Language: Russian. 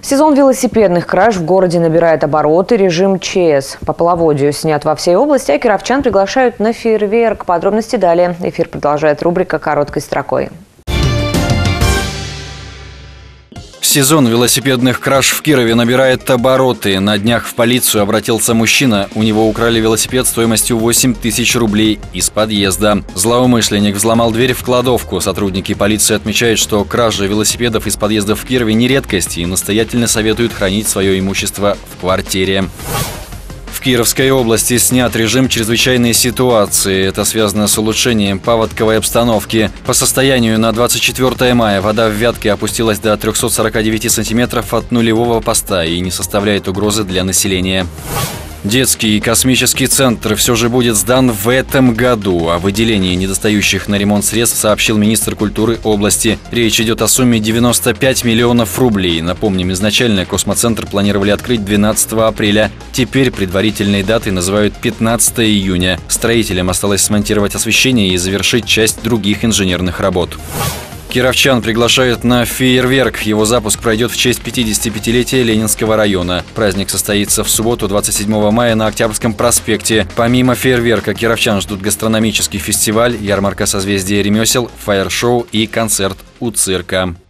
Сезон велосипедных краж в городе набирает обороты. Режим ЧС по половодью снят во всей области, а кировчан приглашают на фейерверк. Подробности далее. Эфир продолжает рубрика «Короткой строкой». Сезон велосипедных краж в Кирове набирает обороты. На днях в полицию обратился мужчина. У него украли велосипед стоимостью 8 тысяч рублей из подъезда. Злоумышленник взломал дверь в кладовку. Сотрудники полиции отмечают, что кража велосипедов из подъездов в Кирове не редкость и настоятельно советуют хранить свое имущество в квартире. В Кировской области снят режим чрезвычайной ситуации. Это связано с улучшением паводковой обстановки. По состоянию на 24 мая вода в Вятке опустилась до 349 сантиметров от нулевого поста и не составляет угрозы для населения. Детский космический центр все же будет сдан в этом году. О выделении недостающих на ремонт средств сообщил министр культуры области. Речь идет о сумме 95 миллионов рублей. Напомним, изначально космоцентр планировали открыть 12 апреля. Теперь предварительной датой называют 15 июня. Строителям осталось смонтировать освещение и завершить часть других инженерных работ. Кировчан приглашают на фейерверк. Его запуск пройдет в честь 55-летия Ленинского района. Праздник состоится в субботу, 27 мая на Октябрьском проспекте. Помимо фейерверка, кировчан ждут гастрономический фестиваль, ярмарка созвездия ремесел, фаер-шоу и концерт у цирка.